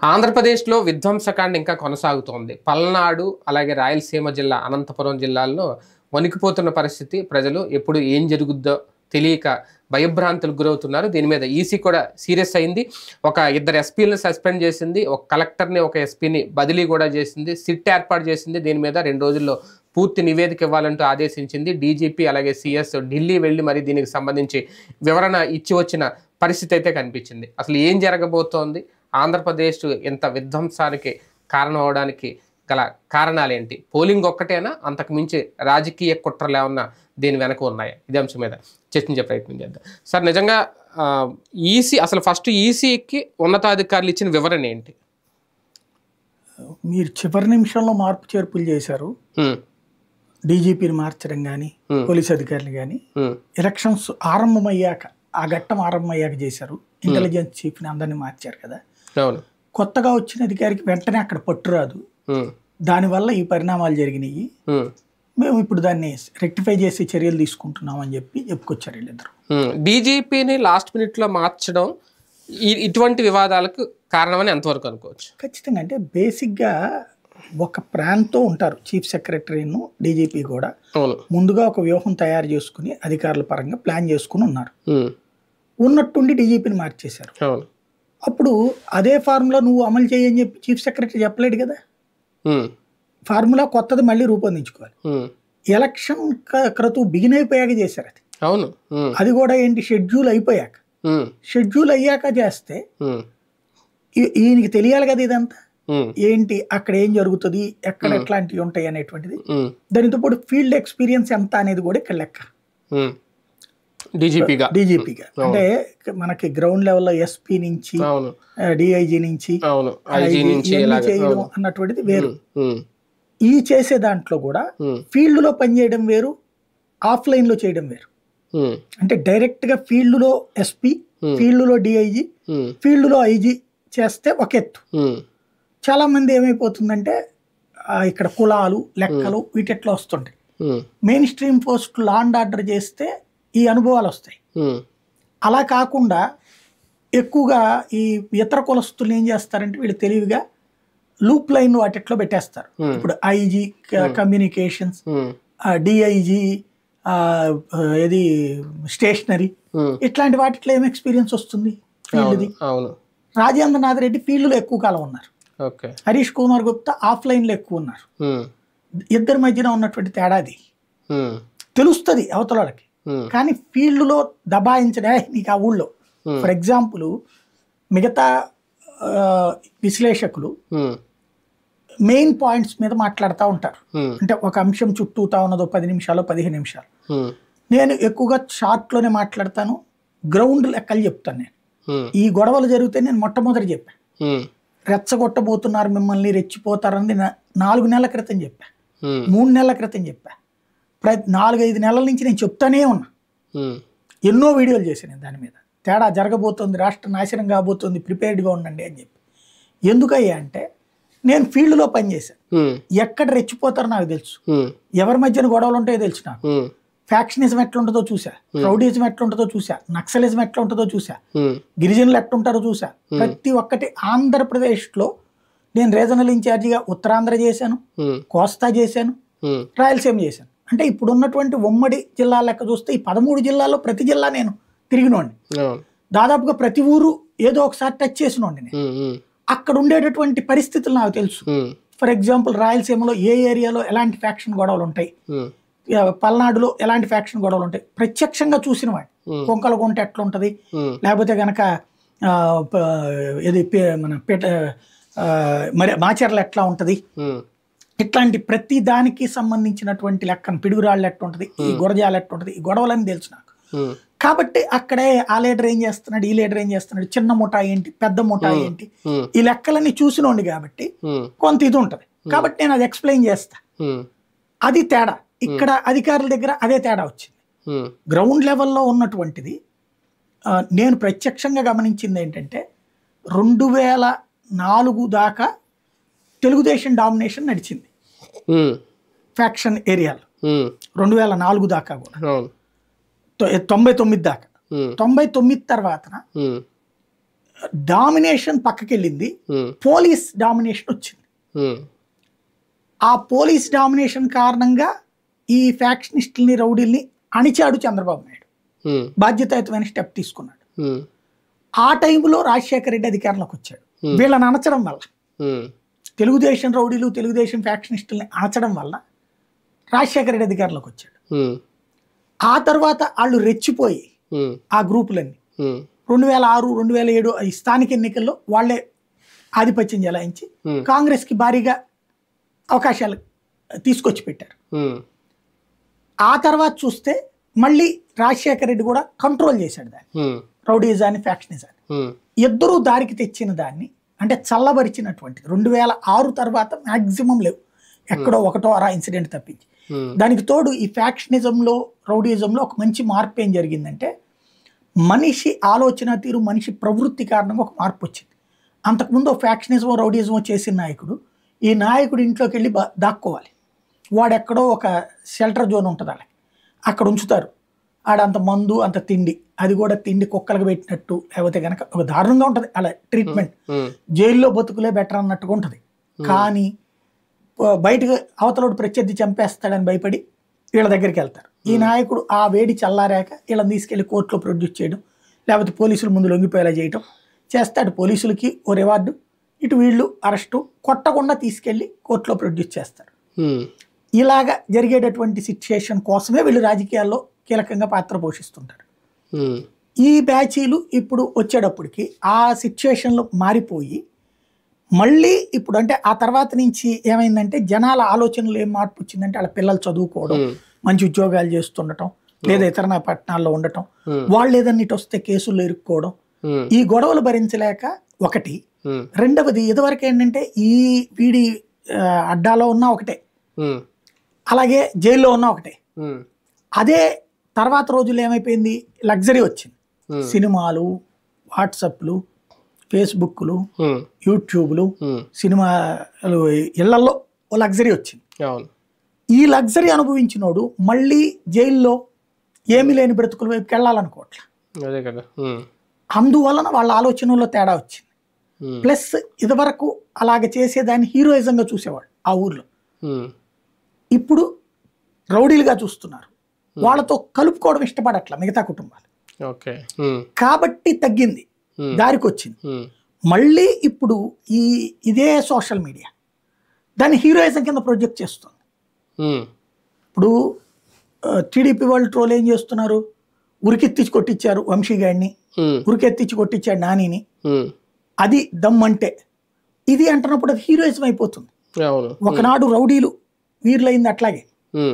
ఆంధ్రప్రదేశ్లో విధ్వంసకాండ ఇంకా కొనసాగుతోంది. పల్నాడు అలాగే రాయలసీమ జిల్లా, అనంతపురం జిల్లాల్లో వణికిపోతున్న పరిస్థితి. ప్రజలు ఎప్పుడు ఏం జరుగుద్దో తెలియక భయభ్రాంతులకు గురవుతున్నారు. దీని మీద ఈసీ కూడా సీరియస్ అయింది. ఒక ఇద్దరు ఎస్పీలను సస్పెండ్ చేసింది, ఒక కలెక్టర్ని ఒక ఎస్పీని బదిలీ కూడా చేసింది, సిట్ ఏర్పాటు చేసింది. దీని మీద 2 రోజుల్లో పూర్తి నివేదిక ఇవ్వాలంటూ ఆదేశించింది. డీజీపీ అలాగే సీఎస్ ఢిల్లీ వెళ్ళి మరి దీనికి సంబంధించి వివరణ ఇచ్చి వచ్చిన పరిస్థితి అయితే కనిపించింది. అసలు ఏం జరగబోతోంది, ఆంధ్రప్రదేశ్ ఇంత విధ్వంసానికి కారణం అవడానికి గల కారణాలేంటి, పోలింగ్ ఒక్కటేనా, అంతకు మించి రాజకీయ కుట్రలు ఏమన్నా దీని వెనక ఉన్నాయా? ఇదే అంశం మీద చర్చించే ప్రయత్నం చేద్దాం. సార్, నిజంగా ఈసీ అసలు ఫస్ట్ ఈసీకి ఉన్నతాధికారులు ఇచ్చిన వివరణ ఏంటి? మీరు చివరి నిమిషంలో మార్పు చేర్పులు చేశారు. డీజీపీని మార్చడం కానీ, పోలీస్ అధికారులు కానీ, ఎలక్షన్స్ ఆరంభమయ్యాక, ఆ ఘట్టం ఆరంభమయ్యాక చేశారు. ఇంటెలిజెన్స్ చీఫ్ని అందరినీ మార్చారు కదా. కొత్తగా వచ్చిన అధికారికి వెంటనే అక్కడ పట్టురాదు. దానివల్ల ఈ పరిణామాలు జరిగినాయి. మేము ఇప్పుడు దాన్ని రెక్టిఫై చేసి చర్యలు తీసుకుంటున్నాం అని చెప్పి చెప్పుకొచ్చారు వీళ్ళిద్దరు. డీజీపీని లాస్ట్ మినిట్లో మార్చడం ఇటువంటి వివాదాలకు కారణమని ఎంతవరకు అనుకోవచ్చు? ఖచ్చితంగా. అంటే బేసిక్గా ఒక ప్లాన్తో ఉంటారు చీఫ్ సెక్రటరీను డీజీపీ కూడా. ముందుగా ఒక వ్యూహం తయారు చేసుకుని అధికారుల పరంగా ప్లాన్ చేసుకుని ఉన్నారు. ఉన్నట్టుండి డీజీపీని మార్చేశారు. అప్పుడు అదే ఫార్ములా నువ్వు అమలు చేయని చెప్పి చీఫ్ సెక్రటరీ చెప్పలేడు కదా. ఫార్ములా కొత్తది మళ్ళీ రూపొందించుకోవాలి. ఎలక్షన్ క్రతువు బిగిన్ అయిపోయాక చేశారు అది. అవును, అది కూడా ఏంటి, షెడ్యూల్ అయిపోయాక. షెడ్యూల్ అయ్యాక చేస్తే ఈయనకి తెలియాలి కదా ఇదంతా ఏంటి, అక్కడ ఏం జరుగుతుంది, ఎక్కడ ఎట్లాంటివి ఉంటాయి అనేటువంటిది. దానితో పాటు ఫీల్డ్ ఎక్స్పీరియన్స్ ఎంత అనేది కూడా ఇక్కడ లెక్క. డీజీపీగా అంటే మనకి గ్రౌండ్ లెవెల్లో ఎస్పీ నుంచి, డిఐజీ నుంచి చేయడం అన్నటువంటిది వేరు. ఈ చేసే దాంట్లో కూడా ఫీల్డ్ లో పనిచేయడం వేరు, ఆఫ్లైన్ లో చేయడం వేరు. అంటే డైరెక్ట్ గా ఫీల్డ్ లో ఎస్పీ, ఫీల్డ్ లో డిఐజీ, ఫీల్డ్ లో ఐజీ చేస్తే ఒక ఎత్తు. చాలా మంది ఏమైపోతుందంటే ఇక్కడ కులాలు, లెక్కలు వీటిట్లో వస్తుంటాయి. Mainstream post law and order చేస్తే ఈ అనుభవాలు వస్తాయి. అలా కాకుండా ఎక్కువగా ఈ ఇతర కులస్తులు ఏం చేస్తారంటే వీళ్ళు తెలివిగా లూప్ లైన్ వాటిట్లో పెట్టేస్తారు. ఇప్పుడు ఐజీ కమ్యూనికేషన్స్, డిఐజీ ఇది స్టేషనరీ, ఇట్లాంటి వాటిట్లో ఏం ఎక్స్పీరియన్స్ వస్తుంది ఫీల్డ్ది. రాజేంద్రనాథ్ రెడ్డి ఫీల్డ్లో ఎక్కువ కాలం ఉన్నారు. హరీష్ కుమార్ గుప్తా ఆఫ్లైన్లో ఎక్కువ ఉన్నారు. ఇద్దరి మధ్యన ఉన్నటువంటి తేడాది తెలుస్తుంది అవతలకి. కానీ ఫీల్డ్లో దబాయించడే నీకు ఆ ఊళ్ళో. ఫర్ ఎగ్జాంపుల్ మిగతా విశ్లేషకులు మెయిన్ పాయింట్స్ మీద మాట్లాడుతూ ఉంటారు. అంటే ఒక అంశం చుట్టూతా ఉన్నదో 10 నిమిషాలు 15 నిమిషాలు. నేను ఎక్కువగా షార్ట్లోనే మాట్లాడతాను, గ్రౌండ్ లెక్కలు చెప్తాను. నేను ఈ గొడవలు జరిగితే నేను మొట్టమొదటి చెప్పాను, రెచ్చగొట్టబోతున్నారు మిమ్మల్ని, రెచ్చిపోతారని 4 నెలల క్రితం చెప్పా, 3 నెలల క్రితం చెప్పా. 4-5 నెలల నుంచి నేను చెప్తానే ఉన్నా. ఎన్నో వీడియోలు చేశాను దాని మీద. తేడా జరగబోతుంది, రాష్ట్రం నాశనం కాబోతుంది, ప్రిపేర్డ్గా ఉండండి అని చెప్పి. ఎందుకయ్యా అంటే నేను ఫీల్డ్లో పనిచేశాను. ఎక్కడ రెచ్చిపోతారో నాకు తెలుసు, ఎవరి మధ్యన గొడవలు ఉంటాయో తెలుసు నాకు. ఫ్యాక్షనిజం ఎట్లుంటుందో చూసా, రౌడీజం ఎట్లుంటుందో చూసా, నక్సలిజం ఎట్లా ఉంటుందో చూసా, గిరిజనులు ఎట్లుంటారో చూసా. ప్రతి ఒక్కటి ఆంధ్రప్రదేశ్లో నేను రీజనల్ ఇన్ఛార్జిగా ఉత్తరాంధ్ర చేశాను, కోస్తా చేశాను, రాయలసీమ చేశాను. అంటే ఇప్పుడు ఉన్నటువంటి ఉమ్మడి జిల్లా లెక్క చూస్తే ఈ 13 జిల్లాల్లో ప్రతి జిల్లా నేను తిరిగినోండి. దాదాపుగా ప్రతి ఊరు ఏదో ఒకసారి టచ్ చేసినోండి నేను. అక్కడ ఉండేటటువంటి పరిస్థితులు నాకు తెలుసు. ఫర్ ఎగ్జాంపుల్ రాయలసీమలో ఏ ఏరియాలో ఎలాంటి ఫ్యాక్షన్ గొడవలు ఉంటాయి, పల్నాడులో ఎలాంటి ఫ్యాక్షన్ గొడవలు ఉంటాయి ప్రత్యక్షంగా చూసిన వాడు. కొంకలగుంట ఎట్లా ఉంటుంది, లేకపోతే కనుక ఇది మన మరి మాచర్ల ఎట్లా ఉంటుంది, ఇట్లాంటి ప్రతి దానికి సంబంధించినటువంటి లెక్కను, పిడుగురాళ్ళు ఎట్లా ఉంటుంది, ఈ గురజాలు ఎట్లా ఉంటుంది, ఈ గొడవలని తెలుసు నాకు. కాబట్టి అక్కడే ఆ లీడర్ ఏం చేస్తున్నాడు, ఈ లీడర్ ఏం చేస్తున్నాడు, చిన్న ముఠా ఏంటి, పెద్ద ముఠా ఏంటి, ఈ లెక్కలన్నీ చూసినోండి కాబట్టి కొంత ఇది ఉంటుంది. కాబట్టి నేను అది ఎక్స్ప్లెయిన్ చేస్తా. అది తేడా. ఇక్కడ అధికారుల దగ్గర అదే తేడా వచ్చింది. గ్రౌండ్ లెవెల్లో ఉన్నటువంటిది నేను ప్రత్యక్షంగా గమనించింది ఏంటంటే 2004 దాకా తెలుగుదేశం డామినేషన్ నడిచింది ఫ్యాక్షన్ ఏరియాలో. 2004 దాకా కూడా, 99 దాకా. 99 తర్వాత డామినేషన్ పక్కకెళ్ళింది, పోలీస్ డామినేషన్ వచ్చింది. ఆ పోలీస్ డామినేషన్ కారణంగా ఈ ఫ్యాక్షనిస్టుల్ని రౌడీల్ని అణిచాడు చంద్రబాబు నాయుడు, బాధ్యతాయుతమైన స్టెప్ తీసుకున్నాడు. ఆ టైంలో రాజశేఖర రెడ్డి అధికారంలోకి వచ్చాడు. వీళ్ళని అణచడం వల్ల, తెలుగుదేశం రౌడీలు తెలుగుదేశం ఫ్యాక్షనిస్టుల్ని అణచడం వల్ల రాజశేఖర రెడ్డి అధికారంలోకి వచ్చాడు. ఆ తర్వాత వాళ్ళు రెచ్చిపోయి ఆ గ్రూపులన్నీ 2006, 2007 ఈ స్థానిక ఎన్నికల్లో వాళ్లే ఆధిపత్యం చెలాయించి కాంగ్రెస్ కి భారీగా అవకాశాలు తీసుకొచ్చి పెట్టారు. ఆ తర్వాత చూస్తే మళ్ళీ రాజశేఖర రెడ్డి కూడా కంట్రోల్ చేశాడు దాన్ని, రౌడీజాన్ని ఫ్యాక్షనిజాన్ని. ఇద్దరూ దారికి తెచ్చిన దాన్ని అంటే చల్లబరిచినటువంటిది 2006 తర్వాత మాక్సిమం లేవు, ఎక్కడో ఒకటో అరా ఇన్సిడెంట్ తప్పించి. దానికి తోడు ఈ ఫ్యాక్షనిజంలో రౌడీజంలో ఒక మంచి మార్పు ఏం జరిగిందంటే, మనిషి ఆలోచన తీరు, మనిషి ప్రవృత్తి కారణంగా ఒక మార్పు వచ్చింది. అంతకుముందు ఫ్యాక్షనిజం రౌడీజం చేసిన నాయకుడు, ఈ నాయకుడు ఇంట్లోకి వెళ్ళి దాక్కోవాలి, వాడెక్కడో ఒక షెల్టర్ జోన్ ఉంటుంది వాళ్ళకి, అక్కడ ఉంచుతారు. ఆడంత మందు అంత తిండి, అది కూడా తిండి కుక్కలకు పెట్టినట్టు, లేకపోతే కనుక ఒక దారుణంగా ఉంటుంది అలా ట్రీట్మెంట్. జైల్లో బతుకులే బెటర్ అన్నట్టుగా ఉంటుంది. కానీ బయటకు అవతలోడు ప్రత్యర్థి చంపేస్తాడని భయపడి వీళ్ళ దగ్గరికి వెళ్తారు. ఈ నాయకుడు ఆ వేడి చల్లారాక వీళ్ళని తీసుకెళ్లి కోర్టులో ప్రొడ్యూస్ చేయడం, లేకపోతే పోలీసుల ముందు లొంగిపోయేలా చేయడం చేస్తాడు. పోలీసులకి ఓ రివార్డు, ఇటు వీళ్ళు అరెస్టు, కొట్టకుండా తీసుకెళ్లి కోర్టులో ప్రొడ్యూస్ చేస్తారు. ఇలాగా జరిగేటటువంటి సిచ్యుయేషన్ కోసమే వీళ్ళు రాజకీయాల్లో కీలకంగా పాత్ర పోషిస్తుంటారు. ఈ బ్యాచీలు ఇప్పుడు వచ్చేటప్పటికి ఆ సిచ్యుయేషన్లో మారిపోయి మళ్ళీ ఇప్పుడు అంటే ఆ తర్వాత నుంచి ఏమైందంటే జనాల ఆలోచనలు ఏం మార్పు వచ్చిందంటే వాళ్ళ పిల్లలు చదువుకోవడం, మంచి ఉద్యోగాలు చేస్తుండటం, లేదా ఇతర పట్టణాల్లో ఉండటం, వాళ్ళు ఏదన్నా ఇటు వస్తే కేసుల్లో ఇరుక్కోవడం, ఈ గొడవలు భరించలేక ఒకటి. రెండవది ఇదివరకు ఏంటంటే ఈ వీడి అడ్డాలో ఉన్నా ఒకటే, అలాగే జైల్లో ఉన్నా ఒకటే. అదే తర్వాత రోజుల్లో ఏమైపోయింది, లగ్జరీ వచ్చింది. సినిమాలు, వాట్సాప్లు, ఫేస్బుక్లు, యూట్యూబ్లు, సినిమాలు, ఇళ్లలో ఓ లగ్జరీ వచ్చింది. ఈ లగ్జరీ అనుభవించినోడు మళ్ళీ జైల్లో ఏమీ లేని బ్రతుకుల వైపుకి వెళ్ళాలనుకోవట్లే. అందువలన వాళ్ళ ఆలోచనలో తేడా వచ్చింది. ప్లస్ ఇదివరకు అలాగ చేసేదాన్ని హీరోయిజంగా చూసేవాడు ఆ ఊర్లో, ఇప్పుడు రౌడీలుగా చూస్తున్నారు. వాళ్ళతో కలుపుకోవడం ఇష్టపడట్ల మిగతా కుటుంబాలు, కాబట్టి తగ్గింది, దారికి వచ్చింది. మళ్ళీ ఇప్పుడు ఇదే సోషల్ మీడియా దాన్ని హీరోయిజం కింద ప్రొజెక్ట్ చేస్తుంది. ఇప్పుడు టీడీపీ వాళ్ళు ట్రోల్ ఏం చేస్తున్నారు, ఉరికెత్తించి కొట్టించారు వంశీ గారిని, ఉరికెత్తించి కొట్టించాడు నానిని, అది దమ్మంటే ఇది అంటున్నప్పుడు అది హీరోయిజం అయిపోతుంది. ఒకనాడు రౌడీలు వీరులైంది అట్లాగే,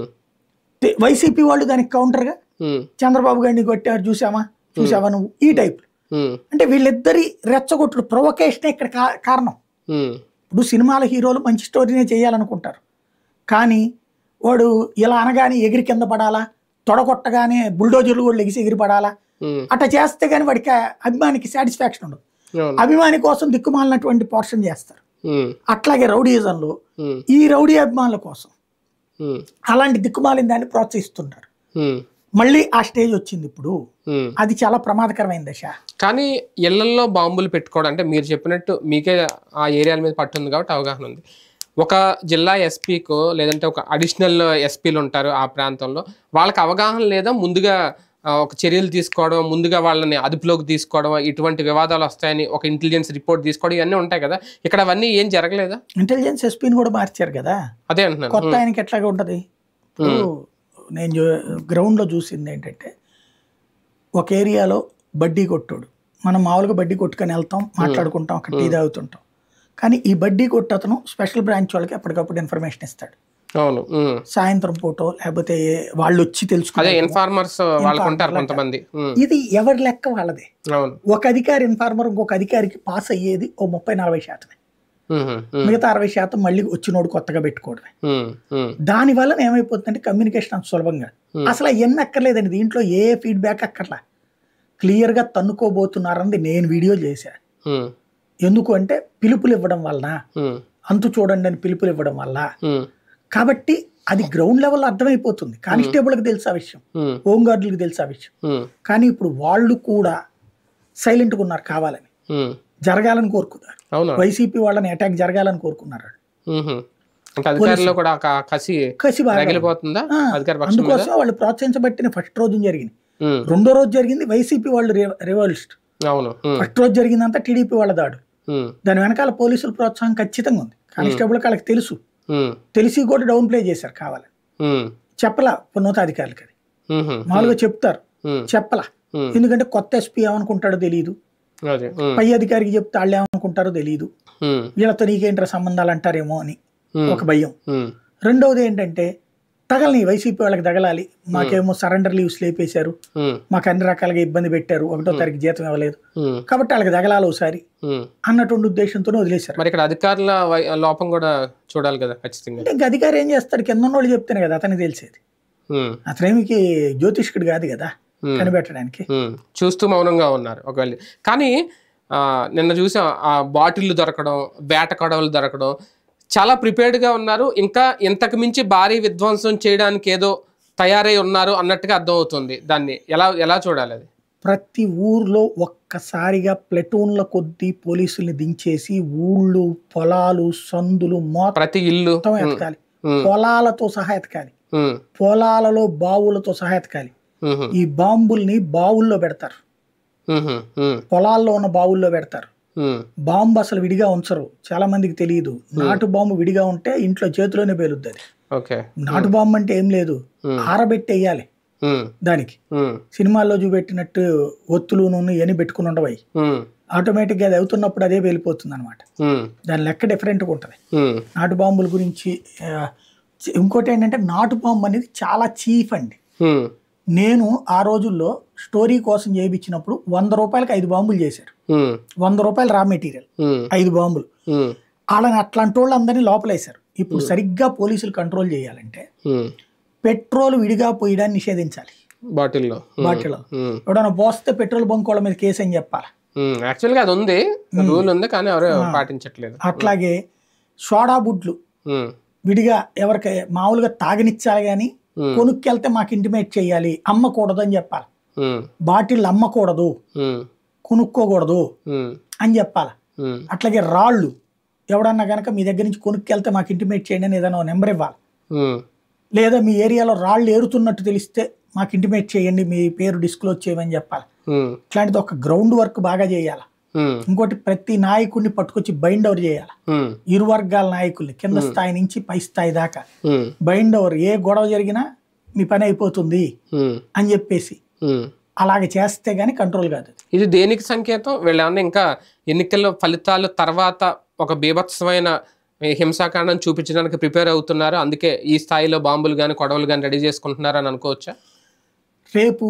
వైసీపీ వాళ్ళు దానికి కౌంటర్గా చంద్రబాబు గారిని కొట్టారు చూసావా నువ్వు, ఈ టైప్. అంటే వీళ్ళిద్దరి రెచ్చగొట్లు ప్రొవకేషనే ఇక్కడ కారణం. ఇప్పుడు సినిమాల హీరోలు మంచి స్టోరీనే చేయాలనుకుంటారు, కానీ వాడు ఇలా అనగానే ఎగిరి కింద పడాలా, తొడగొట్టగానే బుల్డోజర్లు కూడా లెగిసి ఎగిరి పడాలా, అట్లా చేస్తే కానీ వాడికి అభిమానికి సాటిస్ఫాక్షన్ ఉండదు. అభిమాని కోసం దిక్కుమాలినటువంటి పోర్షన్ చేస్తారు. అట్లాగే రౌడీయిజంలో ఈ రౌడీ అభిమానుల కోసం అలాంటి దిక్కుమాలిన దాన్ని ప్రోత్సహిస్తుంటారు. మళ్ళీ ఆ స్టేజ్ వచ్చింది ఇప్పుడు, అది చాలా ప్రమాదకరమైన దశ. కానీ ఇళ్లల్లో బాంబులు పెట్టుకోవడం అంటే మీరు చెప్పినట్టు మీకే ఆ ఏరియాల మీద పట్టుంది కాబట్టి అవగాహన ఉంది. ఒక జిల్లా ఎస్పీకో లేదంటే ఒక అడిషనల్ ఎస్పీలు ఉంటారు ఆ ప్రాంతంలో, వాళ్ళకి అవగాహన లేదా ముందుగా ఒక చర్యలు తీసుకోవడం, ముందుగా వాళ్ళని అదుపులోకి తీసుకోవడం, ఇటువంటి వివాదాలు వస్తాయని ఒక ఇంటెలిజెన్స్ రిపోర్ట్ తీసుకోవడం, ఇవన్నీ ఉంటాయి కదా. ఇక్కడ అవన్నీ ఏం జరగలేదా? ఇంటెలిజెన్స్ ఎస్పీని కూడా మార్చారు కదా, అదే అంటున్నాను. కొత్త ఆయనకి ఎట్లాగా ఉంటుంది. నేను గ్రౌండ్లో చూసింది ఏంటంటే, ఒక ఏరియాలో బడ్డీ కొట్టాడు, మనం మామూలుగా బడ్డీ కొట్టుకొని వెళ్తాం, మాట్లాడుకుంటాం, అక్కడ టీ తాగుతుంటాం. కానీ ఈ బడ్డీ కొట్టతను స్పెషల్ బ్రాంచ్ వాళ్ళకి ఎప్పటికప్పుడు ఇన్ఫర్మేషన్ ఇస్తాడు. సాయంత్రం పూటో లేకపోతే వాళ్ళు వచ్చి తెలుసుకుంటారు. ఇది ఎవరి లెక్క వాళ్ళదే. ఒక అధికారి ఇన్ఫార్మర్ ఇంకొక అధికారికి పాస్ అయ్యేది ఓ 30-40%. మిగతా 60% మళ్ళీ వచ్చినోడు కొత్తగా పెట్టుకోవడమే. దాని వల్ల ఏమైపోతుందంటే కమ్యూనికేషన్ అంత సులభంగా అసలు ఎన్ని అక్కర్లేదండి, దీంట్లో ఏ ఫీడ్బ్యాక్ అక్కర్లా, క్లియర్ గా తన్నుకోబోతున్నారన్నది నేను వీడియో చేశా. ఎందుకు అంటే పిలుపులు ఇవ్వడం వలన, అంతు చూడండి అని పిలుపులు ఇవ్వడం వల్ల. కాబట్టి అది గ్రౌండ్ లెవెల్ అర్థమైపోతుంది. కానిస్టేబుల్కి తెలుసు ఆ విషయం, హోంగార్డులకు తెలుసు ఆ విషయం. కానీ ఇప్పుడు వాళ్ళు కూడా సైలెంట్గా ఉన్నారు కావాలని. ఉమ్, జరగాలని కోరుకున్నారు. అవునా వైసీపీ వాళ్ళని అటాక్ జరగాలని కోరుకున్నారు. ఉహు. అంటే అధికారుల్లో కూడా కసి కసి బాగా రగిలిపోతుందా ఆ, అధికార పక్షం మీద? అందుకోసం వాళ్ళు ప్రోత్సహించబట్టిన ఫస్ట్ రోజు జరిగింది. ఉమ్, రెండో రోజు జరిగింది వైసీపీ వాళ్ళు రివల్స్ట్. అవును. ఉమ్, ఫస్ట్ రోజు జరిగిందంతా టీడీపీ వాళ్ళ దాడు. ఉమ్, దాని వెనకాల పోలీసుల ప్రోత్సాహం ఖచ్చితంగా ఉంది. కానిస్టేబుల్ వాళ్ళకి తెలుసు, ఉమ్, తెలిసి కూడా డౌన్ ప్లే చేశారు కావాలని. ఉమ్, చెప్పలా ఉన్నతాధికారులకి, అది ఉహు, మామూలుగా చెప్తారు, ఉమ్, చెప్పలా. ఉమ్, ఎందుకంటే కొత్త ఎస్పీ ఏమనుకుంటాడో తెలియదు, అదే. ఉమ్, పై అధికారికి చెప్తే వాళ్ళు ఏమనుకుంటారో తెలియదు, ఉమ్, వీళ్ళతో నీకేంట్రా సంబంధాలు అంటారేమో అని ఉమ్, ఒక భయం. ఉమ్, రెండవది ఏంటంటే తగలని వైసీపీ వాళ్ళకి తగలాలి, మాకేమో సరెండర్ లీవ్స్ లేపేశారు, ఉమ్, మాకు అన్ని రకాలుగా ఇబ్బంది పెట్టారు, 1వ తారీఖు జీతం ఇవ్వలేదు ఉమ్, కాబట్టి వాళ్ళకి తగలాలి ఒకసారి ఉమ్. అన్నటువంటి ఉద్దేశంతోనే వదిలేశారు. మరి ఇక్కడ అధికారుల లోపం కూడా చూడాలి కదా ఖచ్చితంగా. అంటే ఇంక అధికారి ఏం చేస్తాడు, కింద ఉన్నోళ్ళు చెప్తేనే కదా అతనికి తెలిసేది. ఉమ్, అతనేమికి జ్యోతిష్కుడు కాదు కదా కనిపెట్టడానికి. ఉమ్, చూస్తూ మౌనంగా ఉన్నారు ఒకవేళ. కానీ నిన్న చూసాం ఆ బాటిల్ దొరకడం, వేట కొడవలు దొరకడం, చాలా ప్రిపేర్డ్గా ఉన్నారు. ఇంకా ఇంతకు మించి భారీ విధ్వంసం చేయడానికి ఏదో తయారై ఉన్నారు అన్నట్టుగా అర్థమవుతుంది. దాన్ని ఎలా చూడాలి అది? ప్రతి ఊర్లో ఒక్కసారిగా ప్లెటూన్ల కొద్దీ పోలీసుల్ని దించేసి ఊళ్ళు, పొలాలు, సందులు ప్రతి ఇల్లు మొత్తం ఎతకాలి, పొలాలతో సహా ఎతకాలి, ఉమ్, పొలాలలో బావులతో సహా ఎతకాలి. ఉహు, ఈ బాంబుల్ని బావుల్లో పెడతారు, ఉహు, ఉమ్, పొలాల్లో ఉన్న బావుల్లో పెడతారు. ఉమ్, బాంబు అసలు విడిగా ఉంచరు, చాలా మందికి తెలియదు. నాటు బాంబు విడిగా ఉంటే ఇంట్లో చేతిలోనే పేలుద్ది. అది ఓకే. నాటు బాంబు అంటే ఏం లేదు, ఆరబెట్టి వేయాలి ఉమ్, దానికి. ఉమ్, సినిమాల్లో చూపెట్టినట్టు ఒత్తులు నూనె అని పెట్టుకుని ఉండవు, ఉమ్, ఆటోమేటిక్గా అది అవుతున్నప్పుడు అదే వెళ్ళిపోతుంది అనమాట. ఉమ్, దాని లెక్క డిఫరెంట్గా ఉంటుంది. ఉమ్, నాటు బాంబుల గురించి ఇంకోటి ఏంటంటే నాటు బాంబు అనేది చాలా చీప్ అండి. ఉమ్, నేను ఆ రోజుల్లో స్టోరీ కోసం చేయించినప్పుడు 100 రూపాయలకి 5 బాంబులు చేశారు. ఉమ్, 100 రూపాయలు రా మెటీరియల్, ఉమ్, 5 బాంబులు. ఉమ్, వాళ్ళని అట్లాంటి వాళ్ళు అందరినీ లోపలేశారు. ఇప్పుడు సరిగ్గా పోలీసులు కంట్రోల్ చేయాలంటే ఉమ్, పెట్రోల్ విడిగా పోయడాన్ని నిషేధించాలి. బాటిల్లో బాటిల్లో ఎవడన్నా పోస్తే పెట్రోల్ బంక్ వాళ్ళ మీద కేసు అని చెప్పాలి. యాక్చువల్గా అది ఉంది, రూల్ ఉంది, కానీ ఎవరు పాటించట్లేదు. అట్లాగే సోడా బుడ్లు ఉమ్, విడిగా ఎవరికి మామూలుగా తాగనిచ్చాలి, కానీ కొనుక్కెళ్తే మాకు ఇంటిమేట్ చేయాలి, అమ్మకూడదు అని చెప్పాలి. ఉమ్, బాటిల్ అమ్మకూడదు, ఉమ్, కొనుక్కోకూడదు ఉమ్, అని చెప్పాలి. ఉమ్, అట్లాగే రాళ్ళు ఎవడన్నా కనుక మీ దగ్గర నుంచి కొనుక్కెళ్తే మాకు ఇంటిమేట్ చేయండి అని ఏదైనా నెంబర్ ఇవ్వాలి. ఉమ్, లేదా మీ ఏరియాలో రాళ్ళు ఏరుతున్నట్టు తెలిస్తే మాకు ఇంటిమేట్ చేయండి, మీ పేరు డిస్క్లోజ్ చేయమని చెప్పాలి. ఉమ్, ఇట్లాంటిది ఒక గ్రౌండ్ వర్క్ బాగా చేయాలి. ఉమ్, ఇంకోటి ప్రతి నాయకుడిని పట్టుకొచ్చి బైండ్ ఓవర్ చేయాలి. ఉమ్, ఇరు వర్గాల నాయకుల్ని కింద స్థాయి నుంచి పై స్థాయి దాకా ఉమ్, బైండ్ ఓవర్, ఏ గొడవ జరిగినా మీ పని అయిపోతుంది ఉమ్, అని చెప్పేసి ఉమ్. అలాగే చేస్తే గానీ కంట్రోల్ కాదు. ఇది దేనికి సంకేతం? వీళ్ళేమన్నా ఇంకా ఎన్నికల ఫలితాల తర్వాత ఒక బీభత్సమైన హింసాకాండం చూపించడానికి ప్రిపేర్ అవుతున్నారు, అందుకే ఈ స్థాయిలో బాంబులు కానీ కొడవలు కానీ రెడీ చేసుకుంటున్నారు అని అనుకోవచ్చా? రేపు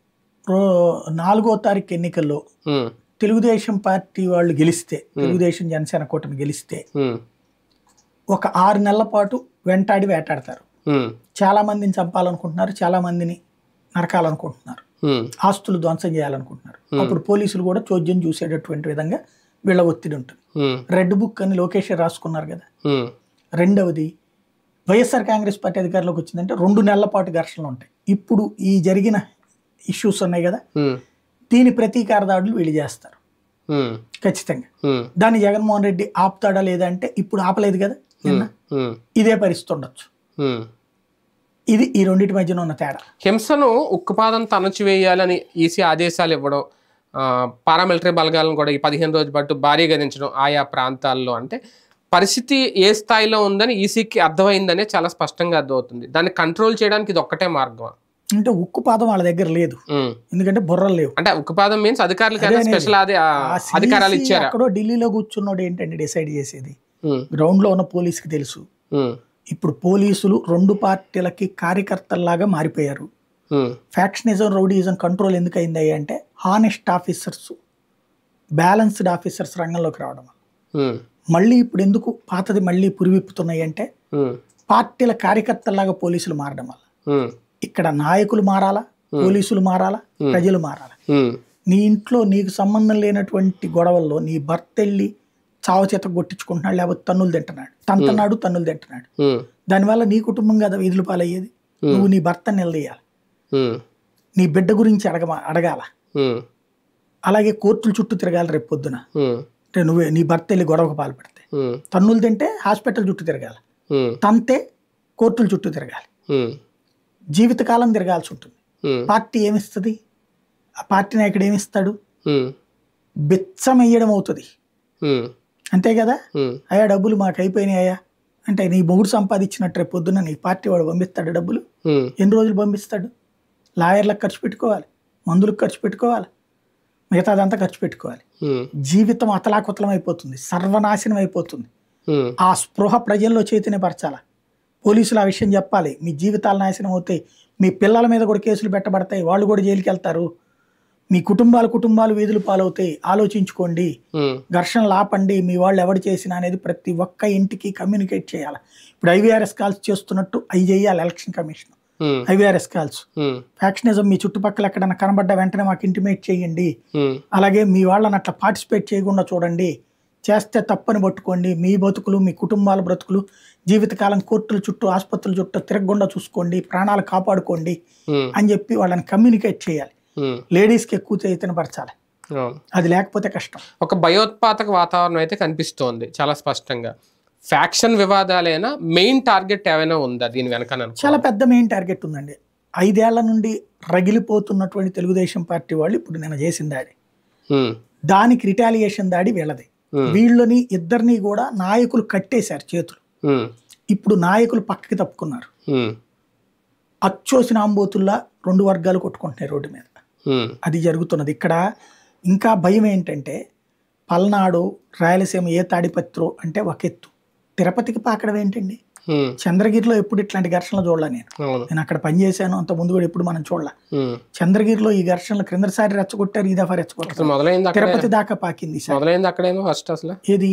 4వ తారీఖు ఎన్నికల్లో ఉమ్, తెలుగుదేశం పార్టీ వాళ్ళు గెలిస్తే, తెలుగుదేశం జనసేన కూటమి గెలిస్తే ఉమ్, ఒక 6 నెలల పాటు వెంటాడి వేటాడతారు. ఉమ్, చాలా మందిని చంపాలనుకుంటున్నారు, చాలా మందిని నరకాలనుకుంటున్నారు, ఉమ్, ఆస్తులు ధ్వంసం చేయాలనుకుంటున్నారు. అప్పుడు పోలీసులు కూడా చోద్యం చూసేటటువంటి విధంగా వీళ్ళ ఒత్తిడి ఉంటుంది. ఉమ్, రెడ్ బుక్ అని లోకేష్ రాసుకున్నారు కదా. ఉమ్, రెండవది, వైఎస్ఆర్ కాంగ్రెస్ పార్టీ అధికారంలోకి వచ్చిందంటే 2 నెలల పాటు ఘర్షణలు ఉంటాయి. ఇప్పుడు ఈ జరిగిన ఇష్యూస్ ఉన్నాయి కదా, ఉమ్, దీని ప్రతీకార దాడులు వీళ్ళు చేస్తారు ఉమ్, ఖచ్చితంగా. ఉమ్, దాన్ని జగన్మోహన్ రెడ్డి ఆపుతాడా లేదా అంటే ఇప్పుడు ఆపలేదు కదా, నిన్న ఉమ్, ఇదే పరిస్థితి ఉండొచ్చు. ఉమ్. ఇది ఈ రెండింటి మధ్యన ఉన్న తేడా. హింసను ఉక్కుపాదంతో అణచివేయాలని ఈసీ ఆదేశాలు ఇవ్వడం, పారామిలిటరీ బలగాలను కూడా ఈ 15 రోజుల పాటు భారీగా దించడం ఆయా ప్రాంతాల్లో, అంటే పరిస్థితి ఏ స్థాయిలో ఉందని ఈసీకి అర్థమైందనే చాలా స్పష్టంగా అర్థమవుతుంది. దాన్ని కంట్రోల్ చేయడానికి ఇది ఒక్కటే మార్గం. అంటే ఉక్కు పాదం వాళ్ళ దగ్గర లేదు, ఎందుకంటే బుర్రలు లేవు. అంటే ఉక్కుపాదం మీన్స్ అధికారులకైనా స్పెషల్ అధికారాలు ఇచ్చారు. అక్కడో ఢిల్లీలో కూర్చున్నాడు ఏంటంటే డిసైడ్ చేసేది, గ్రౌండ్ లో ఉన్న పోలీసుకి తెలుసు. ఇప్పుడు పోలీసులు 2 పార్టీలకి కార్యకర్తల్లాగా మారిపోయారు. ఫ్యాక్షనిజం, రౌడీజం కంట్రోల్ ఎందుకు అయింది అంటే హానెస్ట్ ఆఫీసర్స్, బ్యాలెన్స్డ్ ఆఫీసర్స్ రంగంలోకి రావడం వల్ల. మళ్ళీ ఇప్పుడు ఎందుకు పాతది మళ్ళీ పురివిప్పుతున్నాయి అంటే పార్టీల కార్యకర్తల్లాగా పోలీసులు మారడం వల్ల. ఇక్కడ నాయకులు మారాలా, పోలీసులు మారాలా, ప్రజలు మారాలా. నీ ఇంట్లో నీకు సంబంధం లేనటువంటి గొడవల్లో నీ భర్త వెళ్ళి చావ చేత కొట్టించుకుంటున్నాడు, లేకపోతే తన్నులు తింటున్నాడు, తన్నులు తింటున్నాడు, దానివల్ల నీ కుటుంబం కదా వీధులు పాలయ్యేది. నువ్వు నీ భర్తని నిలదీయాలి, నీ బిడ్డ గురించి అడగాల. అలాగే కోర్టుల చుట్టూ తిరగాలి రేపు పొద్దున. అంటే నీ భర్త వెళ్ళి గొడవకు పాల్పడితే తన్నులు తింటే హాస్పిటల్ చుట్టూ తిరగాలి, తంతే కోర్టుల చుట్టూ తిరగాలి, జీవితకాలం తిరగాల్సి ఉంటుంది. పార్టీ ఏమిస్తుంది? ఆ పార్టీ నాయకుడు ఏమిస్తాడు? బిచ్చమెయ్యడం అవుతుంది, అంతే కదా. అయ్యా డబ్బులు మాకు అయిపోయినాయా అంటే నీ మొగుడు సంపాదించినట్టు రేపు పొద్దున్న నీ పార్టీ వాడు పంపిస్తాడు డబ్బులు? ఎన్ని రోజులు పంపిస్తాడు? లాయర్లకు ఖర్చు పెట్టుకోవాలి, మందులకు ఖర్చు పెట్టుకోవాలి, మిగతాదంతా ఖర్చు పెట్టుకోవాలి. జీవితం అతలాకుతలం అయిపోతుంది, సర్వనాశనం అయిపోతుంది. ఆ స్పృహ ప్రజల్లో చైతన్యపరచాల. పోలీసులు ఆ విషయం చెప్పాలి. మీ జీవితాలు నాశనం అవుతాయి, మీ పిల్లల మీద కూడా కేసులు పెట్టబడతాయి, వాళ్ళు కూడా జైలుకి వెళ్తారు, మీ కుటుంబాలు వీధులు పాలవుతాయి, ఆలోచించుకోండి, ఘర్షణలు ఆపండి, మీ వాళ్ళు ఎవరు చేసినా అనేది ప్రతి ఒక్క ఇంటికి కమ్యూనికేట్ చేయాలి. ఇప్పుడు IVRS కాల్స్ చేస్తున్నట్టు అవి చేయాలి election commission. IVRS calls, factionism మీ చుట్టుపక్కల ఎక్కడన్నా కనబడ్డ వెంటనే మాకు ఇంటిమేట్ చేయండి, అలాగే మీ వాళ్ళని అట్లా పార్టిసిపేట్ చేయకుండా చూడండి, చేస్తే తప్పని పట్టుకోండి, మీ బతుకులు మీ కుటుంబాల బ్రతుకులు జీవితకాలం కోర్టుల చుట్టూ ఆసుపత్రుల చుట్టూ తిరగకుండా చూసుకోండి, ప్రాణాలు కాపాడుకోండి అని చెప్పి వాళ్ళని కమ్యూనికేట్ చేయాలి. లేడీస్కి ఎక్కువ చైతన్యపరచాలి, అది లేకపోతే కష్టం. ఒక భయోత్పాదక వాతావరణం అయితే కనిపిస్తోంది చాలా స్పష్టంగా. ఫ్యాక్షన్ వివాదాలైనా మెయిన్ టార్గెట్ ఏమైనా ఉందా దీని వెనక? చాలా పెద్ద మెయిన్ టార్గెట్ ఉందండి. 5 ఏళ్ల నుండి రగిలిపోతున్నటువంటి తెలుగుదేశం పార్టీ వాళ్ళు ఇప్పుడు నేను చేసిన దాడి, దానికి రిటాలియేషన్ దాడి వీళ్ళది. వీళ్ళని ఇద్దరిని కూడా నాయకులు కట్టేశారు చేతులు. ఇప్పుడు నాయకులు పక్కకి తప్పుకున్నారు, అచ్చోసిన ఆంబోతుల్లా 2 వర్గాలు కొట్టుకుంటున్నాయి రోడ్డు మీద. అది జరుగుతున్నది ఇక్కడ. ఇంకా భయం ఏంటంటే పల్నాడు రాయలసీమ ఏ తాడిపత్రో అంటే ఒక ఎత్తు, తిరుపతికి పాకడం ఏంటండి? చంద్రగిరిలో ఎప్పుడు ఇట్లాంటి ఘర్షణలు చూడలే. నేను అక్కడ పనిచేశాను, అంత ముందు కూడా ఎప్పుడు మనం చూడలే. చంద్రగిరిలో ఈ ఘర్షణలు క్రిందసారి రెచ్చగొట్టారు, ఈ దఫా రెచ్చగొట్టారు, తిరుపతి దాకా పాకింది. ఏది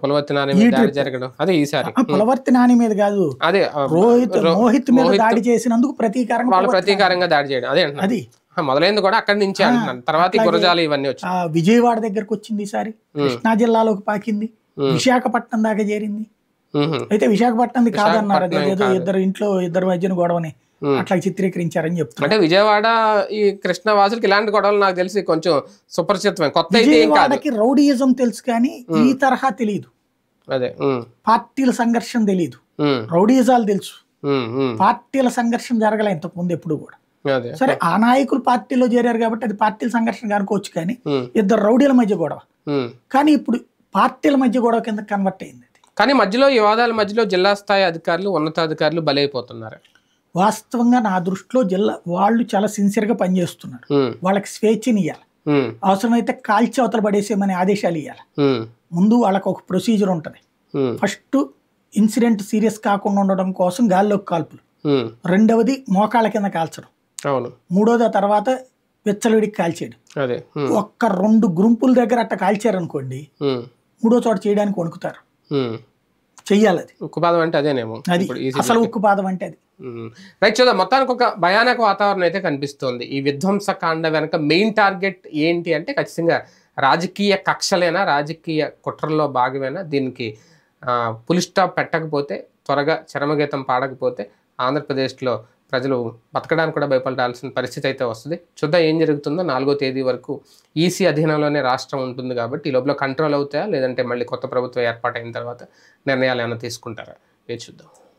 పులవర్తి నాని మీద కాదు, మోహిత్ మీద దాడి చేసినందుకు ప్రతీకారంగా దాడి చేయడం. అది మొదలైంది కూడా అక్కడి నుంచి అంటున్నాను. తర్వాత గురజాలు ఇవన్నీ వచ్చి విజయవాడ దగ్గరకు వచ్చింది, ఈసారి కృష్ణా జిల్లాలోకి పాకింది, విశాఖపట్నం దాకా చేరింది. అయితే విశాఖపట్నంది కాదన్నారు, అదేదో ఇద్దరు మధ్యన గొడవని అట్లా చిత్రీకరించారని చెప్తున్నారు. అంటే విజయవాడ ఈ కృష్ణ వాసులకి ఇలాంటి గొడవలు నాకు తెలిసి కొంచెం సుపరిచితమే, కొత్త. విజయవాడకి రౌడీయిజం తెలుసు కానీ ఈ తరహా తెలియదు, అదే పార్టీల సంఘర్షణ తెలియదు, రౌడీయిజాలు తెలుసు, పార్టీల సంఘర్షణ జరగలే ఇంతకు ముందు ఎప్పుడు కూడా. సరే ఆ నాయకులు పార్టీలో చేరారు కాబట్టి అది పార్టీల సంఘర్షణ అనుకోవచ్చు, కానీ ఇద్దరు రౌడీల మధ్య గొడవ. కానీ ఇప్పుడు పార్టీల మధ్య గొడవ కింద కన్వర్ట్ అయింది. కానీ మధ్యలో ఈ వాదాల మధ్యలో జిల్లా స్థాయి అధికారులు ఉన్నతాధికారులు బలైపోతున్నారు. వాస్తవంగా నా దృష్టిలో వాళ్ళు చాలా సిన్సియర్గా పనిచేస్తున్నారు, వాళ్ళకి స్వేచ్ఛనియ్యాలి, అవసరమైతే కాల్చి అవతల పడేసేమని ఆదేశాలు ఇవ్వాలి. ముందు వాళ్ళకి ఒక ప్రొసీజర్ ఉంటుంది. ఫస్ట్ ఇన్సిడెంట్ సీరియస్ కాకుండా ఉండడం కోసం గాల్లోకి కాల్పులు, రెండవది మోకాళ్ళ కింద కాల్చడం, మూడోది ఆ తర్వాత విచ్చలవిడికి కాల్చేయడం. ఒక్క 2 గుంపుల దగ్గర అట్ట కాల్చారనుకోండి, మూడో చోట చేయడానికి వణుకుతారు. చెయ్యాలి, అది ఉక్కుపాదం అంటే అదేనేమో, అది అసలు ఉక్కుపాదం అంటే అది. రైట్, చూద్దాం. మొత్తానికి ఒక భయానక వాతావరణం అయితే కనిపిస్తోంది. ఈ విధ్వంసకాండ వెనక మెయిన్ టార్గెట్ ఏంటి అంటే ఖచ్చితంగా రాజకీయ కక్షలేనా, రాజకీయ కుట్రల్లో భాగమేనా? దీనికి పులి స్టాప్ పెట్టకపోతే, త్వరగా చరమగీతం పాడకపోతే ఆంధ్రప్రదేశ్లో ప్రజలు బతకడానికి కూడా భయపడాల్సిన పరిస్థితి అయితే వస్తుంది. చూద్దాం ఏం జరుగుతుందో. 4వ తేదీ వరకు ఈసీ అధీనంలోనే రాష్ట్రం ఉంటుంది కాబట్టి ఈ లోపల కంట్రోల్ అవుతాయా, లేదంటే మళ్ళీ కొత్త ప్రభుత్వం ఏర్పాటైన తర్వాత నిర్ణయాలు ఏమైనా తీసుకుంటారా? చూద్దాం.